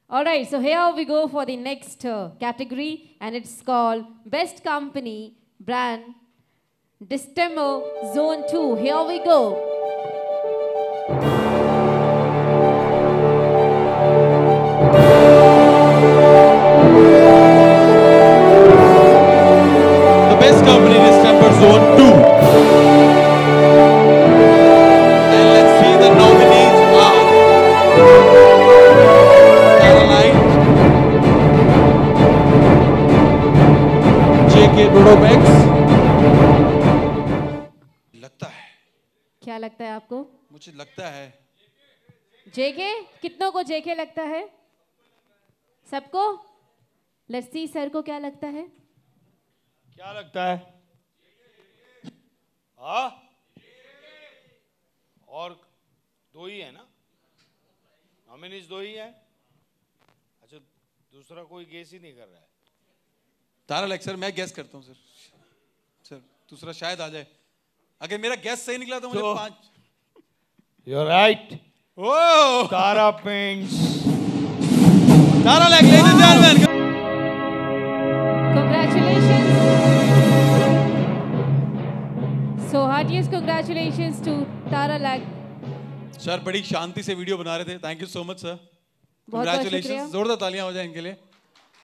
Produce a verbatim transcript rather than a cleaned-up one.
All right, so here we go for the next uh, category, and it's called Best Company Brand Distemo Zone two. Here we go. The best company is Distemper Zone two. And let's see the nominees are Caroline, J K Brodobex. लगता है क्या लगता है आपको? मुझे लगता है जेके? कितनों को जेके लगता है? सबको? लेट्स सी सर को क्या लगता है? क्या लगता है? हाँ? और दो ही है ना? नॉमिनीज दो ही है? अच्छा, दूसरा कोई गेस ही नहीं कर रहा है। तारा लाइक सर, मैं गैस करता हूँ सर। सर दूसरा शायद आ जाए। अगर मेरा गैस सही निकला तो मुझे So, पांच। You're right. Oh, Tara Paints. Tara like, ladies and gentlemen. Congratulations. So heartiest congratulations to Tara Lag. Sir बड़ी शांति से वीडियो बना रहे थे। Thank you so much sir. बहुत बहुत शुक्रिया। जोरदार तालियां हो जाए इनके लिए।